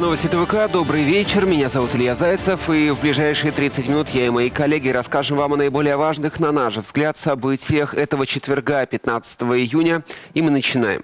Новости ТВК. Добрый вечер. Меня зовут Илья Зайцев. И в ближайшие 30 минут я и мои коллеги расскажем вам о наиболее важных, на наш взгляд, событиях этого четверга, 15 июня. И мы начинаем.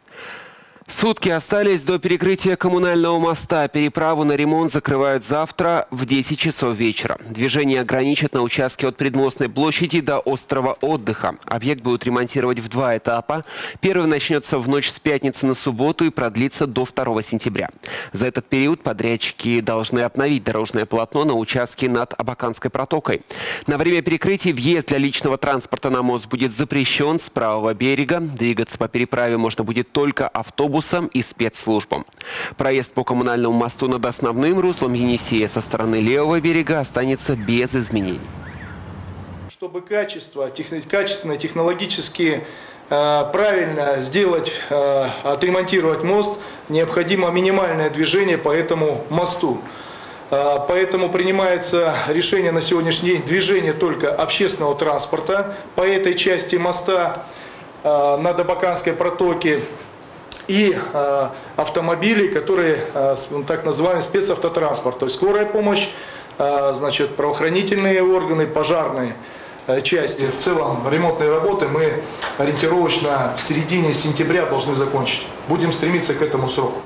Сутки остались до перекрытия коммунального моста. Переправу на ремонт закрывают завтра в 10 часов вечера. Движение ограничат на участке от Предмостной площади до острова Отдыха. Объект будут ремонтировать в 2 этапа. Первый начнется в ночь с пятницы на субботу и продлится до 2 сентября. За этот период подрядчики должны обновить дорожное полотно на участке над Абаканской протокой. На время перекрытия въезд для личного транспорта на мост будет запрещен с правого берега. Двигаться по переправе можно будет только автобусом и спецслужбам. Проезд по коммунальному мосту над основным руслом Енисея со стороны левого берега останется без изменений. Чтобы качественно, технологически правильно сделать, отремонтировать мост, необходимо минимальное движение по этому мосту. Поэтому принимается решение на сегодняшний день движения только общественного транспорта по этой части моста над Абаканской протоки и автомобилей, которые так называемый спецавтотранспорт, то есть скорая помощь, значит, правоохранительные органы, пожарные части. В целом ремонтные работы мы ориентировочно в середине сентября должны закончить. Будем стремиться к этому сроку.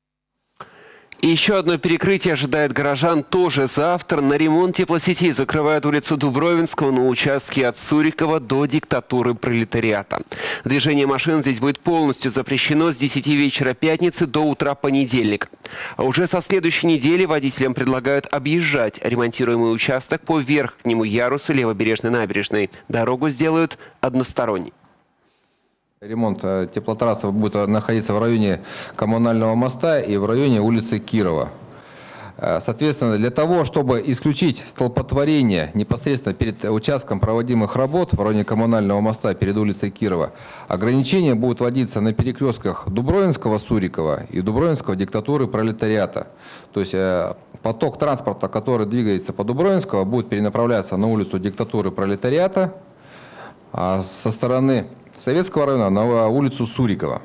И еще одно перекрытие ожидает горожан тоже завтра. На ремонт теплосетей закрывают улицу Дубровинского на участке от Сурикова до диктатуры пролетариата. Движение машин здесь будет полностью запрещено с 10 вечера пятницы до утра понедельника. А уже со следующей недели водителям предлагают объезжать ремонтируемый участок по верхнему ярусу Левобережной набережной. Дорогу сделают односторонней. Ремонт теплотрассы будет находиться в районе коммунального моста и в районе улицы Кирова. Соответственно, для того, чтобы исключить столпотворение непосредственно перед участком проводимых работ в районе коммунального моста перед улицей Кирова, ограничения будут вводиться на перекрестках Дубровинского-Сурикова и Дубровинского диктатуры пролетариата. То есть поток транспорта, который двигается по Дубровинского, будет перенаправляться на улицу диктатуры пролетариата, а со стороны Советского района на улицу Сурикова.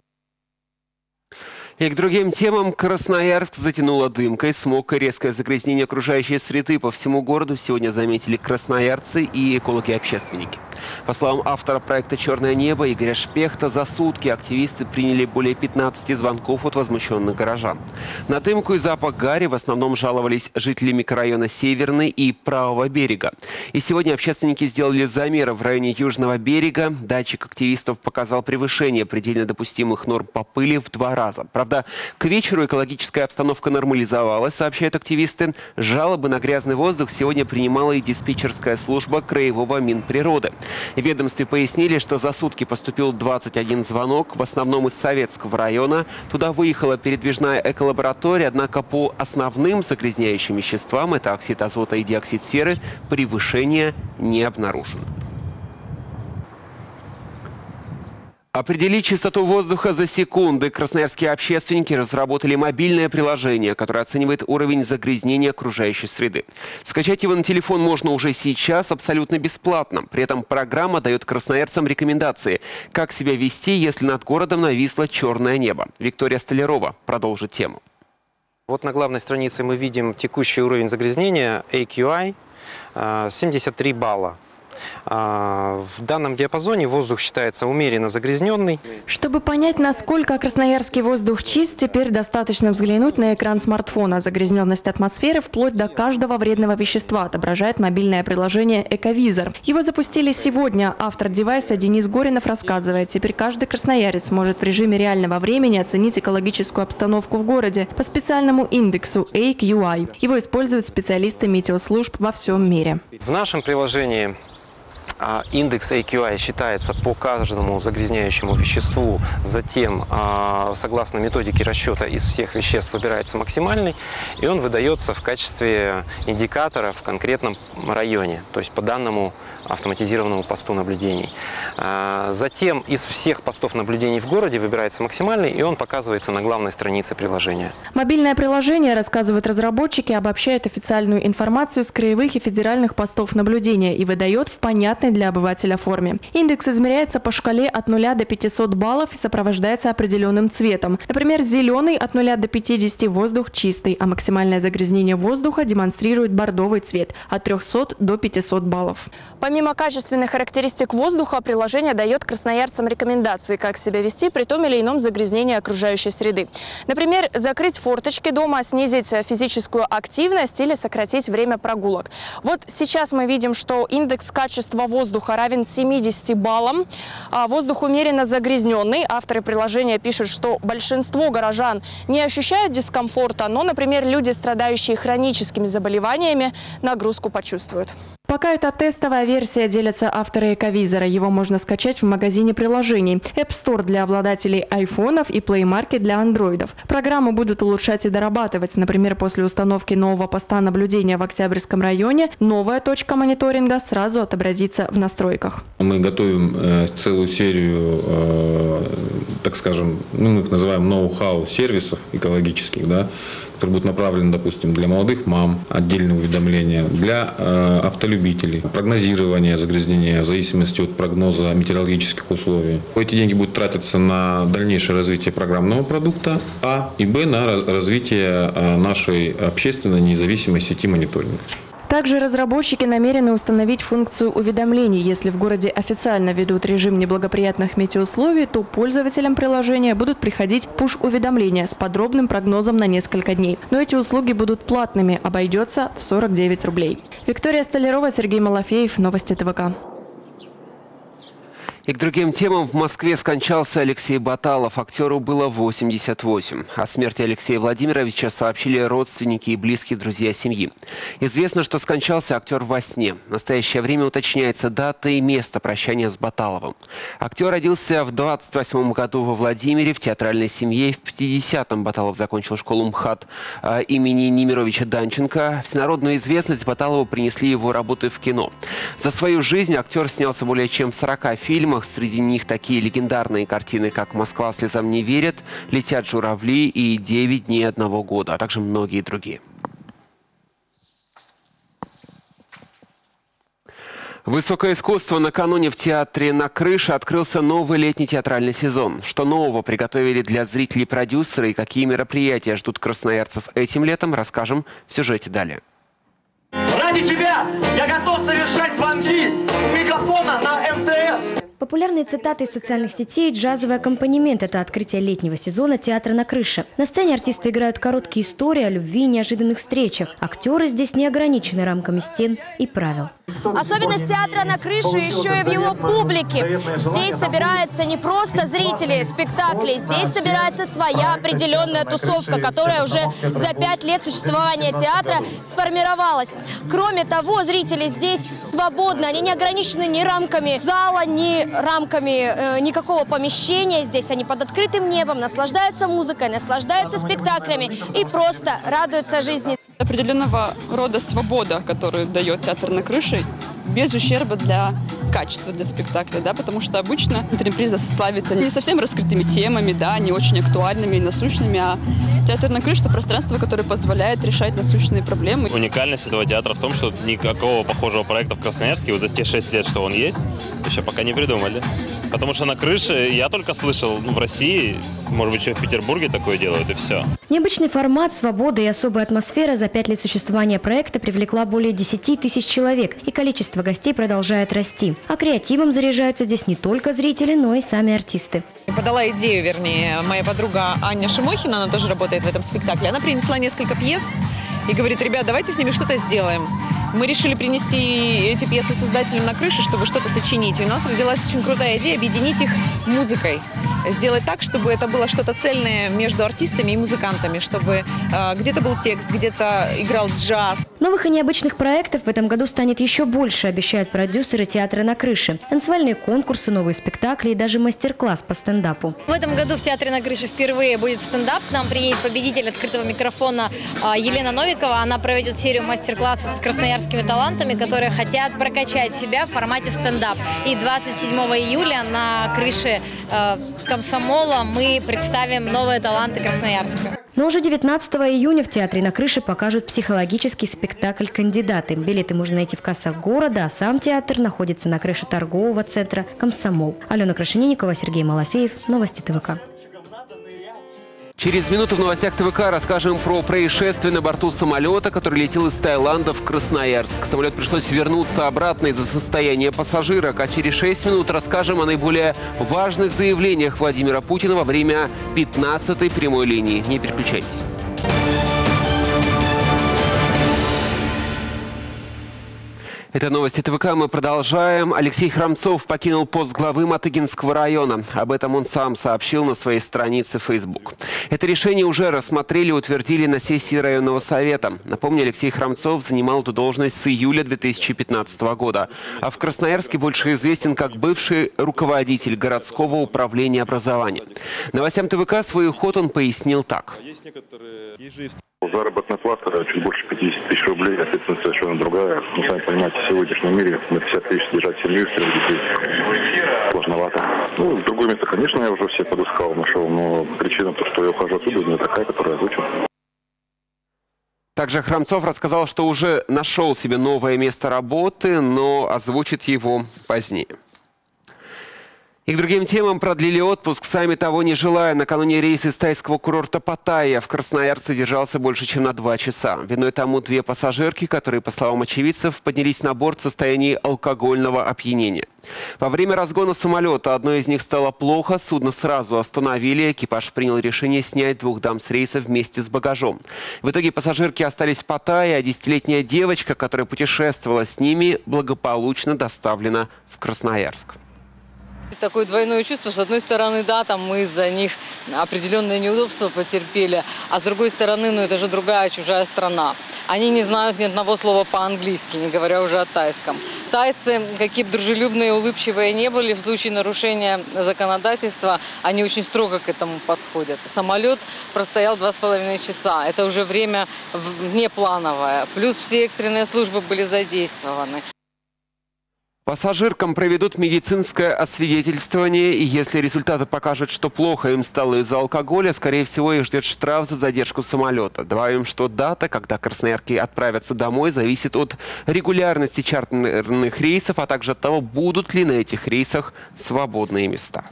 И к другим темам. Красноярск затянуло дымкой. Смог и резкое загрязнение окружающей среды по всему городу сегодня заметили красноярцы и экологи-общественники. По словам автора проекта «Черное небо» Игоря Шпехта, за сутки активисты приняли более 15 звонков от возмущенных горожан. На дымку и запах гари в основном жаловались жители микрорайона Северный и Правого берега. И сегодня общественники сделали замеры в районе Южного берега. Датчик активистов показал превышение предельно допустимых норм по пыли в 2 раза. Правда, к вечеру экологическая обстановка нормализовалась, сообщают активисты. Жалобы на грязный воздух сегодня принимала и диспетчерская служба Краевого Минприроды. В ведомстве пояснили, что за сутки поступил 21 звонок, в основном из Советского района. Туда выехала передвижная эколаборатория, однако по основным загрязняющим веществам, это оксид азота и диоксид серы, превышения не обнаружено. Определить чистоту воздуха за секунды. Красноярские общественники разработали мобильное приложение, которое оценивает уровень загрязнения окружающей среды. Скачать его на телефон можно уже сейчас абсолютно бесплатно. При этом программа дает красноярцам рекомендации, как себя вести, если над городом нависло черное небо. Виктория Столярова продолжит тему. Вот на главной странице мы видим текущий уровень загрязнения AQI 73 балла. В данном диапазоне воздух считается умеренно загрязненный. Чтобы понять, насколько красноярский воздух чист, теперь достаточно взглянуть на экран смартфона. Загрязненность атмосферы вплоть до каждого вредного вещества отображает мобильное приложение «Эковизор». Его запустили сегодня. Автор девайса Денис Горинов рассказывает, теперь каждый красноярец может в режиме реального времени оценить экологическую обстановку в городе по специальному индексу AQI. Его используют специалисты метеослужб во всем мире. В нашем приложении индекс AQI считается по каждому загрязняющему веществу, затем, согласно методике расчета, из всех веществ выбирается максимальный, и он выдается в качестве индикатора в конкретном районе, то есть по данному автоматизированному посту наблюдений. Затем из всех постов наблюдений в городе выбирается максимальный, и он показывается на главной странице приложения. Мобильное приложение, рассказывают разработчики, обобщает официальную информацию с краевых и федеральных постов наблюдения и выдает в понятной понятной для обывателя форме. Индекс измеряется по шкале от 0 до 500 баллов и сопровождается определенным цветом. Например, зеленый от 0 до 50 воздух чистый, а максимальное загрязнение воздуха демонстрирует бордовый цвет от 300 до 500 баллов. Помимо качественных характеристик воздуха, приложение дает красноярцам рекомендации, как себя вести при том или ином загрязнении окружающей среды. Например, закрыть форточки дома, снизить физическую активность или сократить время прогулок. Вот сейчас мы видим, что индекс качества воздуха равен 70 баллам. Воздух умеренно загрязненный. Авторы приложения пишут, что большинство горожан не ощущают дискомфорта, но, например, люди, страдающие хроническими заболеваниями, нагрузку почувствуют. Пока это тестовая версия, делятся авторы эковизора. Его можно скачать в магазине приложений, App Store для обладателей айфонов и Play Market для андроидов. Программу будут улучшать и дорабатывать. Например, после установки нового поста наблюдения в Октябрьском районе новая точка мониторинга сразу отобразится в настройках. Мы готовим целую серию, так скажем, мы их называем ноу-хау сервисов экологических, да, которые будут направлены, допустим, для молодых мам, отдельные уведомления, для автолюбителей, прогнозирование загрязнения в зависимости от прогноза метеорологических условий. Эти деньги будут тратиться на дальнейшее развитие программного продукта, А, и Б, на развитие нашей общественной независимой сети мониторинга. Также разработчики намерены установить функцию уведомлений. Если в городе официально ведут режим неблагоприятных метеоусловий, то пользователям приложения будут приходить пуш-уведомления с подробным прогнозом на несколько дней. Но эти услуги будут платными, обойдется в 49 рублей. Виктория Столярова, Сергей Малафеев, Новости ТВК. И к другим темам. В Москве скончался Алексей Баталов. Актеру было 88. О смерти Алексея Владимировича сообщили родственники и близкие друзья семьи. Известно, что скончался актер во сне. В настоящее время уточняется дата и место прощания с Баталовым. Актер родился в 28 году во Владимире в театральной семье. В 50-м Баталов закончил школу МХАТ имени Немировича Данченко. Всенародную известность Баталову принесли его работы в кино. За свою жизнь актер снялся более чем в 40 фильмах. Среди них такие легендарные картины, как «Москва слезам не верит», «Летят журавли» и «9 дней одного года», а также многие другие. Высокое искусство. Накануне в театре «На крыше» открылся новый летний театральный сезон. Что нового приготовили для зрителей продюсеры и какие мероприятия ждут красноярцев этим летом, расскажем в сюжете далее. Ради тебя я готов совершать звонки с мегафона на МТС. Популярные цитаты из социальных сетей, джазовый аккомпанемент – это открытие летнего сезона театра «На крыше». На сцене артисты играют короткие истории о любви и неожиданных встречах. Актеры здесь не ограничены рамками стен и правил. Особенность театра «На крыше» еще и в его публике. Здесь собираются не просто зрители спектаклей, здесь собирается своя определенная тусовка, которая уже за 5 лет существования театра сформировалась. Кроме того, зрители здесь свободны, они не ограничены ни рамками зала, ни рамками никакого помещения. Здесь они под открытым небом, наслаждаются музыкой, наслаждаются спектаклями и просто радуются жизни. Определенного рода свобода, которую дает театр «На крыше», без ущерба для качества для спектакля, да, потому что обычно антреприза славится не совсем раскрытыми темами, да, не очень актуальными и насущными, а театр «На крыше» – это пространство, которое позволяет решать насущные проблемы. Уникальность этого театра в том, что никакого похожего проекта в Красноярске вот за те 6 лет, что он есть, еще пока не придумали. Потому что «На крыше» я только слышал в России, может быть, еще в Петербурге такое делают, и все. Необычный формат, свобода и особая атмосфера за 5 лет существования проекта привлекла более 10 тысяч человек, и количество гостей продолжает расти. А креативом заряжаются здесь не только зрители, но и сами артисты. Подала идею, вернее, моя подруга Аня Шимохина, она тоже работает в этом спектакле. Она принесла несколько пьес и говорит: ребят, давайте с ними что-то сделаем. Мы решили принести эти пьесы создателям «На крыше», чтобы что-то сочинить. И у нас родилась очень крутая идея объединить их музыкой. Сделать так, чтобы это было что-то цельное между артистами и музыкантами, чтобы где-то был текст, где-то играл джаз. Новых и необычных проектов в этом году станет еще больше, обещают продюсеры театра «На крыше». Танцевальные конкурсы, новые спектакли и даже мастер-класс по стендапу. В этом году в театре «На крыше» впервые будет стендап. К нам приедет победитель открытого микрофона Елена Новикова. Она проведет серию мастер-классов с красноярскими талантами, которые хотят прокачать себя в формате стендап. И 27 июля на крыше Комсомола мы представим новые таланты Красноярска. Но уже 19 июня в театре на крыше покажут психологический спектакль «Кандидаты». Билеты можно найти в кассах города, а сам театр находится на крыше торгового центра «Комсомол». Алена Крашенинникова, Сергей Малафеев. Новости ТВК. Через минуту в новостях ТВК расскажем про происшествие на борту самолета, который летел из Таиланда в Красноярск. Самолет пришлось вернуться обратно из-за состояния пассажирок. А через 6 минут расскажем о наиболее важных заявлениях Владимира Путина во время 15-й прямой линии. Не переключайтесь. Это новости ТВК. Мы продолжаем. Алексей Храмцов покинул пост главы Матыгинского района. Об этом он сам сообщил на своей странице в Facebook. Это решение уже рассмотрели и утвердили на сессии районного совета. Напомню, Алексей Храмцов занимал эту должность с июля 2015 года. А в Красноярске больше известен как бывший руководитель городского управления образования. Новостям ТВК свой уход он пояснил так. Заработная плата чуть больше 50 тысяч рублей, ответственность совершенно другая. Ну, сами понимаете, в сегодняшнем мире на 50 тысяч содержать семью, 3 детей сложновато. Ну, в другое место, конечно, я уже все подыскал, нашел, но причина, то, что я ухожу оттуда, не такая, которую озвучил. Также Храмцов рассказал, что уже нашел себе новое место работы, но озвучит его позднее. И к другим темам: продлили отпуск, сами того не желая. Накануне рейс из тайского курорта Паттайя в Красноярске задержался больше, чем на 2 часа. Виной тому 2 пассажирки, которые, по словам очевидцев, поднялись на борт в состоянии алкогольного опьянения. Во время разгона самолета одной из них стало плохо, судно сразу остановили. Экипаж принял решение снять 2 дам с рейса вместе с багажом. В итоге пассажирки остались в Паттайе, а 10-летняя девочка, которая путешествовала с ними, благополучно доставлена в Красноярск. Такое двойное чувство. С одной стороны, да, там мы из-за них определенные неудобства потерпели, а с другой стороны, ну это же другая, чужая страна. Они не знают ни одного слова по-английски, не говоря уже о тайском. Тайцы, какие бы дружелюбные и улыбчивые не были, в случае нарушения законодательства, они очень строго к этому подходят. Самолет простоял 2,5 часа. Это уже время внеплановое. Плюс все экстренные службы были задействованы. Пассажиркам проведут медицинское освидетельствование, и если результаты покажут, что плохо им стало из-за алкоголя, скорее всего, их ждет штраф за задержку самолета. Добавим, что дата, когда красноярки отправятся домой, зависит от регулярности чартерных рейсов, а также от того, будут ли на этих рейсах свободные места.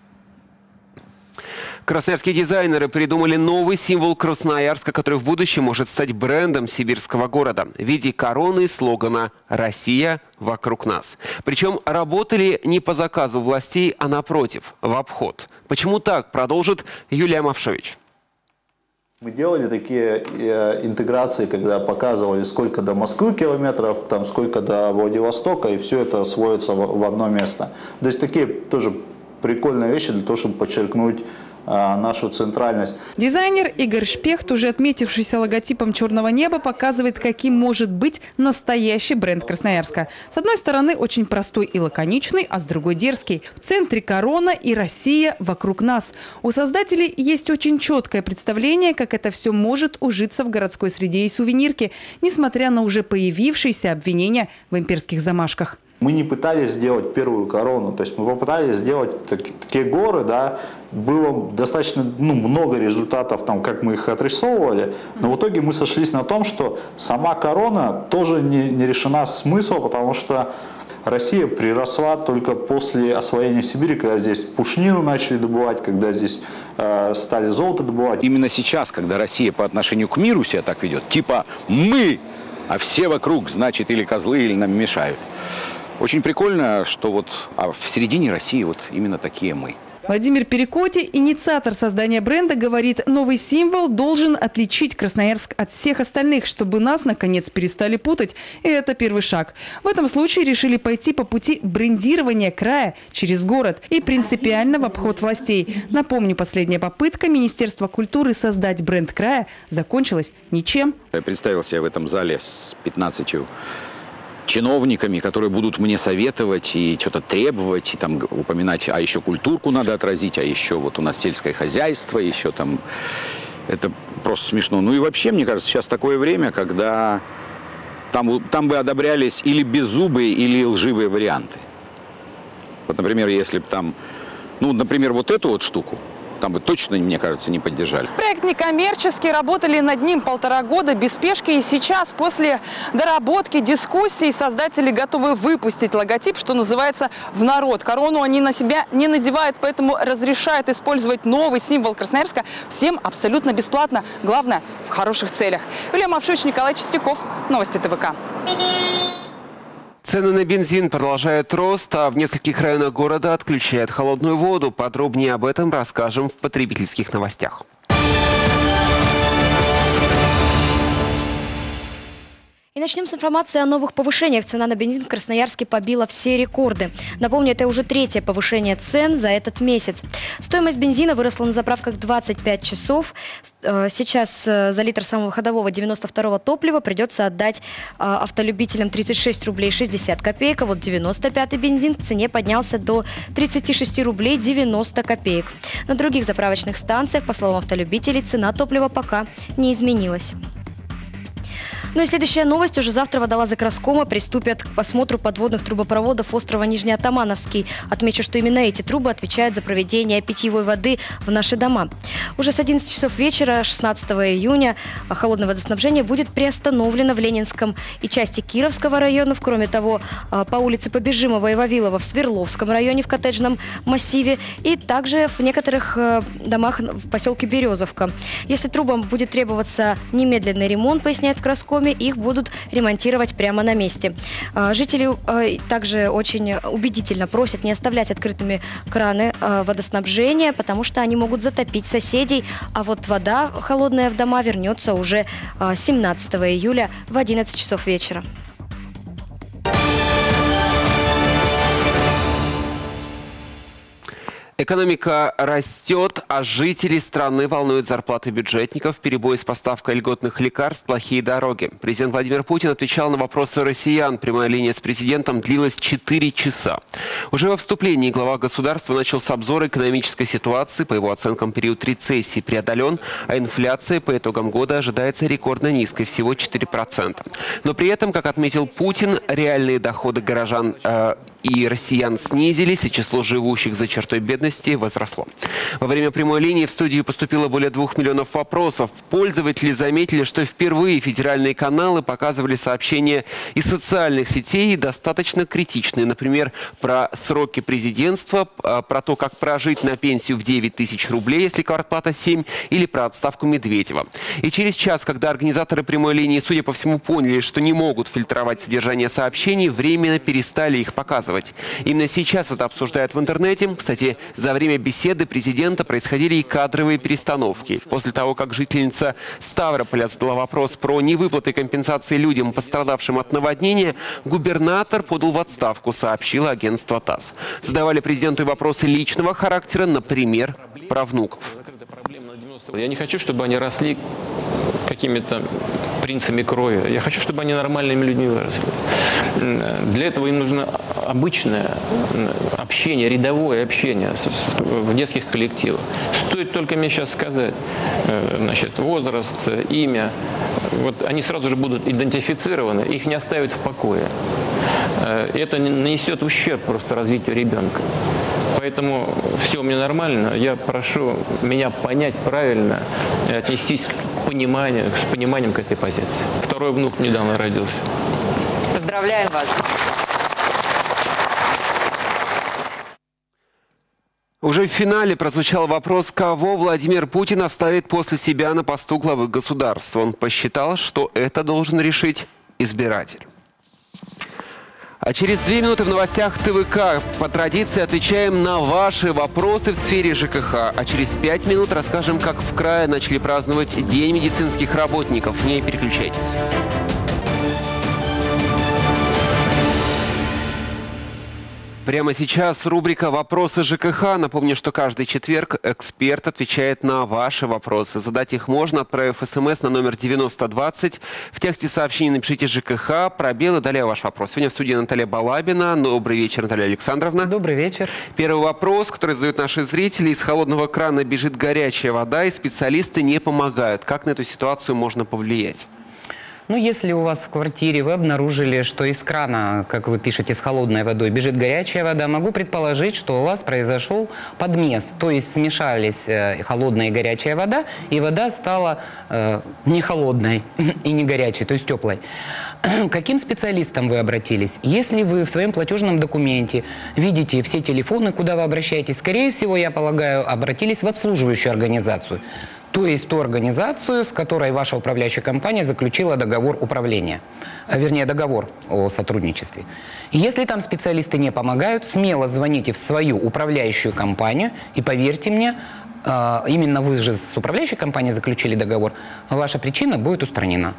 Красноярские дизайнеры придумали новый символ Красноярска, который в будущем может стать брендом сибирского города в виде короны и слогана «Россия вокруг нас». Причем работали не по заказу властей, а напротив, в обход. Почему так, продолжит Юлия Мавшевич. Мы делали такие интеграции, когда показывали, сколько до Москвы километров, там, сколько до Владивостока, и все это сводится в одно место. То есть такие тоже прикольные вещи для того, чтобы подчеркнуть нашу центральность. Дизайнер Игорь Шпехт, уже отметившийся логотипом черного неба, показывает, каким может быть настоящий бренд Красноярска. С одной стороны, очень простой и лаконичный, а с другой дерзкий. В центре корона и Россия вокруг нас. У создателей есть очень четкое представление, как это все может ужиться в городской среде и сувенирке, несмотря на уже появившиеся обвинения в имперских замашках. Мы не пытались сделать первую корону, то есть мы попытались сделать такие горы, да, было достаточно много результатов, там, как мы их отрисовывали, но в итоге мы сошлись на том, что сама корона тоже не решена смысла, потому что Россия приросла только после освоения Сибири, когда здесь пушнину начали добывать, когда здесь стали золото добывать. Именно сейчас, когда Россия по отношению к миру себя так ведет, типа мы, а все вокруг, значит, или козлы, или нам мешают. Очень прикольно, что вот в середине России вот именно такие мы. Владимир Перекоти, инициатор создания бренда, говорит, новый символ должен отличить Красноярск от всех остальных, чтобы нас, наконец, перестали путать. И это первый шаг. В этом случае решили пойти по пути брендирования края через город и принципиально в обход властей. Напомню, последняя попытка Министерства культуры создать бренд края закончилась ничем. Я представил себя в этом зале с 15 чиновниками, которые будут мне советовать и что-то требовать, и там упоминать, а еще культурку надо отразить, а еще вот у нас сельское хозяйство, еще там, это просто смешно. Ну и вообще, мне кажется, сейчас такое время, когда там бы одобрялись или беззубые, или лживые варианты. Вот, например, если бы там, ну, например, вот эту вот штуку, там бы точно, мне кажется, не поддержали. Проект некоммерческий, работали над ним 1,5 года без спешки. И сейчас, после доработки, дискуссий, создатели готовы выпустить логотип, что называется, в народ. Корону они на себя не надевают, поэтому разрешают использовать новый символ Красноярска всем абсолютно бесплатно. Главное, в хороших целях. Юлия Мавшуч, Николай Чистяков. Новости ТВК. Цены на бензин продолжают рост, а в нескольких районах города отключают холодную воду. Подробнее об этом расскажем в потребительских новостях. И начнем с информации о новых повышениях. Цена на бензин в Красноярске побила все рекорды. Напомню, это уже 3-е повышение цен за этот месяц. Стоимость бензина выросла на заправках 25 часов. Сейчас за литр самого ходового 92-го топлива придется отдать автолюбителям 36 рублей 60 копеек. А вот 95-й бензин в цене поднялся до 36 рублей 90 копеек. На других заправочных станциях, по словам автолюбителей, цена топлива пока не изменилась. Ну и следующая новость. Уже завтра водолазы-краскома приступят к осмотру подводных трубопроводов острова Нижнеотамановский. Отмечу, что именно эти трубы отвечают за проведение питьевой воды в наши дома. Уже с 11 часов вечера 16 июня холодное водоснабжение будет приостановлено в Ленинском и части Кировского районов. Кроме того, по улице Побежимова и Вавилова в Свердловском районе в коттеджном массиве и также в некоторых домах в поселке Березовка. Если трубам будет требоваться немедленный ремонт, поясняет в Краскоме, их будут ремонтировать прямо на месте. Жители также очень убедительно просят не оставлять открытыми краны водоснабжения, потому что они могут затопить соседей, а вот вода холодная в дома вернется уже 17 июля в 11 часов вечера. Экономика растет, а жители страны волнуют зарплаты бюджетников, перебои с поставкой льготных лекарств, плохие дороги. Президент Владимир Путин отвечал на вопросы россиян. Прямая линия с президентом длилась 4 часа. Уже во вступлении глава государства начал с обзора экономической ситуации. По его оценкам, период рецессии преодолен, а инфляция по итогам года ожидается рекордно низкой, всего 4%. Но при этом, как отметил Путин, реальные доходы горожан и россиян снизились, и число живущих за чертой бедности возросло. Во время прямой линии в студию поступило более 2 миллионов вопросов. Пользователи заметили, что впервые федеральные каналы показывали сообщения из социальных сетей достаточно критичные. Например, про сроки президентства, про то, как прожить на пенсию в 9 тысяч рублей, если квартплата 7, или про отставку Медведева. И через час, когда организаторы прямой линии, судя по всему, поняли, что не могут фильтровать содержание сообщений, временно перестали их показывать. Именно сейчас это обсуждают в интернете. Кстати, за время беседы президента происходили и кадровые перестановки. После того, как жительница Ставрополя задала вопрос про невыплаты компенсации людям, пострадавшим от наводнения, губернатор подал в отставку, сообщило агентство ТАСС. Задавали президенту и вопросы личного характера, например, про внуков. Я не хочу, чтобы они росли какими-то принцами крови. Я хочу, чтобы они нормальными людьми выросли. Для этого им нужно обычное общение, рядовое общение в детских коллективах. Стоит только мне сейчас сказать, значит, возраст, имя, вот они сразу же будут идентифицированы, их не оставят в покое. Это нанесет ущерб просто развитию ребенка. Поэтому все у меня нормально. Я прошу меня понять правильно и отнестись с пониманием к этой позиции. Второй внук недавно родился. Поздравляем вас. Уже в финале прозвучал вопрос, кого Владимир Путин оставит после себя на посту главы государства. Он посчитал, что это должен решить избиратель. А через 2 минуты в новостях ТВК по традиции отвечаем на ваши вопросы в сфере ЖКХ. А через 5 минут расскажем, как в крае начали праздновать День медицинских работников. Не переключайтесь. Прямо сейчас рубрика «Вопросы ЖКХ». Напомню, что каждый четверг эксперт отвечает на ваши вопросы. Задать их можно, отправив СМС на номер 9020. В тексте сообщения напишите «ЖКХ», пробел и далее ваш вопрос. Сегодня в студии Наталья Балабина. Добрый вечер, Наталья Александровна. Добрый вечер. Первый вопрос, который задают наши зрители. Из холодного крана бежит горячая вода, и специалисты не помогают. Как на эту ситуацию можно повлиять? Ну, если у вас в квартире вы обнаружили, что из крана, как вы пишете, с холодной водой бежит горячая вода, могу предположить, что у вас произошел подмес. То есть смешались холодная и горячая вода, и вода стала не холодной и не горячей, то есть теплой. К каким специалистам вы обратились? Если вы в своем платежном документе видите все телефоны, куда вы обращаетесь, скорее всего, я полагаю, обратились в обслуживающую организацию. То есть ту организацию, с которой ваша управляющая компания заключила договор управления, вернее, договор о сотрудничестве. Если там специалисты не помогают, смело звоните в свою управляющую компанию, и поверьте мне, именно вы же с управляющей компанией заключили договор, ваша причина будет устранена.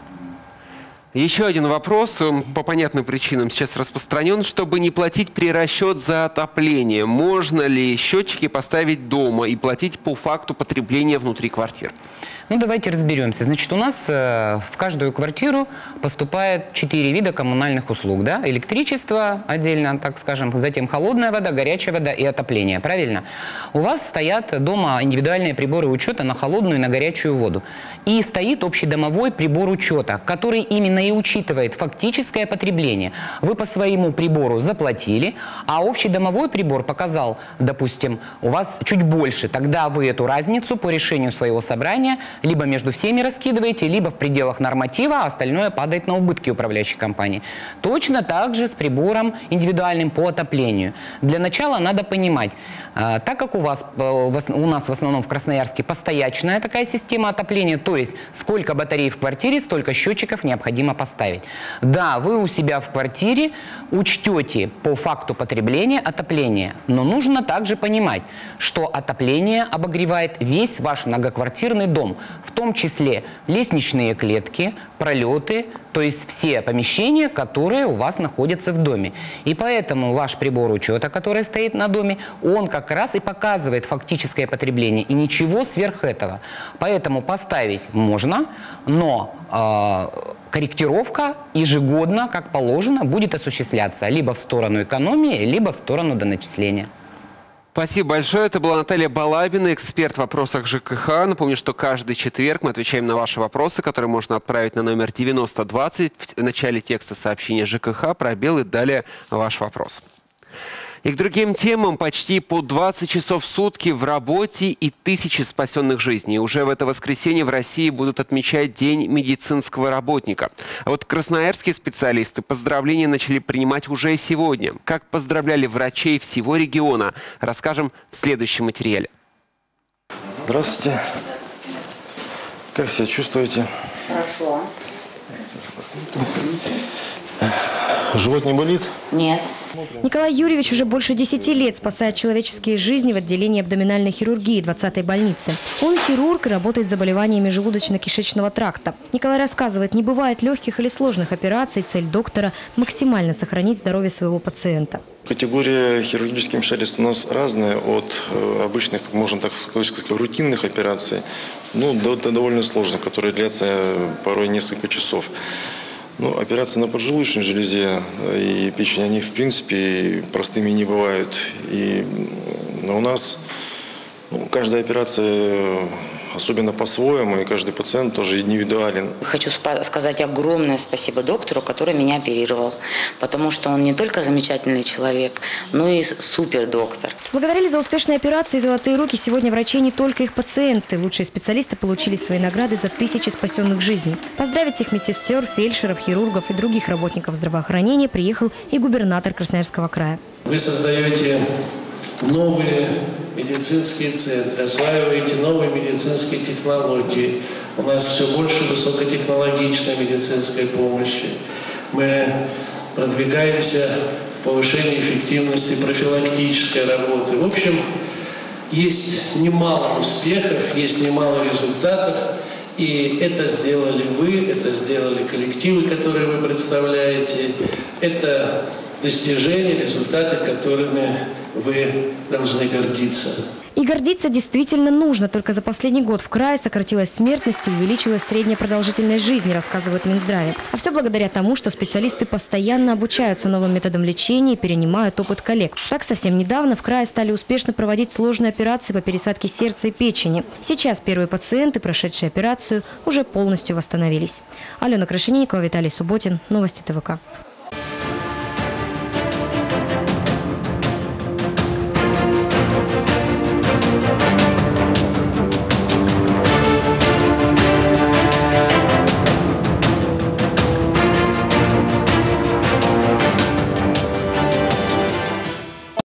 Еще один вопрос, он по понятным причинам сейчас распространен. Чтобы не платить при за отопление, можно ли счетчики поставить дома и платить по факту потребления внутри квартир? Ну, давайте разберемся. Значит, у нас в каждую квартиру поступает 4 вида коммунальных услуг, да? Электричество отдельно, так скажем, затем холодная вода, горячая вода и отопление, правильно? У вас стоят дома индивидуальные приборы учета на холодную и на горячую воду. И стоит общедомовой прибор учета, который именно и учитывает фактическое потребление. Вы по своему прибору заплатили, а общедомовой прибор показал, допустим, у вас чуть больше. Тогда вы эту разницу по решению своего собрания либо между всеми раскидываете, либо в пределах норматива, а остальное падает на убытки управляющей компании. Точно так же с прибором индивидуальным по отоплению. Для начала надо понимать, так как у нас в основном в Красноярске постоячная такая система отопления, то есть сколько батарей в квартире, столько счетчиков необходимо поставить. Да, вы у себя в квартире учтете по факту потребления отопления, но нужно также понимать, что отопление обогревает весь ваш многоквартирный дом, в том числе лестничные клетки, пролеты, то есть все помещения, которые у вас находятся в доме. И поэтому ваш прибор учета, который стоит на доме, он как раз и показывает фактическое потребление, и ничего сверх этого. Поэтому поставить можно, но корректировка ежегодно, как положено, будет осуществляться либо в сторону экономии, либо в сторону доначисления. Спасибо большое. Это была Наталья Балабина, эксперт в вопросах ЖКХ. Напомню, что каждый четверг мы отвечаем на ваши вопросы, которые можно отправить на номер 9020. В начале текста сообщения ЖКХ, пробел и далее ваш вопрос. И к другим темам: почти по 20 часов в сутки в работе и тысячи спасенных жизней. Уже в это воскресенье в России будут отмечать День медицинского работника. А вот красноярские специалисты поздравления начали принимать уже сегодня. Как поздравляли врачей всего региона, расскажем в следующем материале. Здравствуйте. Как себя чувствуете? Хорошо. Живот не болит? Нет. Николай Юрьевич уже больше 10 лет спасает человеческие жизни в отделении абдоминальной хирургии 20-й больницы. Он хирург и работает с заболеваниями желудочно-кишечного тракта. Николай рассказывает, не бывает легких или сложных операций. Цель доктора – максимально сохранить здоровье своего пациента. Категория хирургических вмешательств у нас разная, от обычных, можно так сказать, рутинных операций, до довольно сложных, которые длятся порой несколько часов. Операции на поджелудочной железе и печени, они в принципе простыми не бывают. Но у нас каждая операция особенно по-своему, и каждый пациент тоже индивидуален. Хочу сказать огромное спасибо доктору, который меня оперировал, потому что он не только замечательный человек, но и супер доктор. Благодарили за успешные операции и золотые руки сегодня врачей не только их пациенты. Лучшие специалисты получили свои награды за тысячи спасенных жизней. Поздравить их медсестер, фельдшеров, хирургов и других работников здравоохранения приехал и губернатор Красноярского края. Вы создаете новые медицинские центры, осваиваете новые медицинские технологии. У нас все больше высокотехнологичной медицинской помощи. Мы продвигаемся в повышении эффективности профилактической работы. В общем, есть немало успехов, есть немало результатов. И это сделали вы, это сделали коллективы, которые вы представляете. Это достижения, результаты, которыми вы должны гордиться. И гордиться действительно нужно. Только за последний год в крае сократилась смертность и увеличилась средняя продолжительность жизни, рассказывают в Минздраве. А все благодаря тому, что специалисты постоянно обучаются новым методам лечения и перенимают опыт коллег. Так, совсем недавно в крае стали успешно проводить сложные операции по пересадке сердца и печени. Сейчас первые пациенты, прошедшие операцию, уже полностью восстановились. Алена Крашенинникова, Виталий Субботин. Новости ТВК.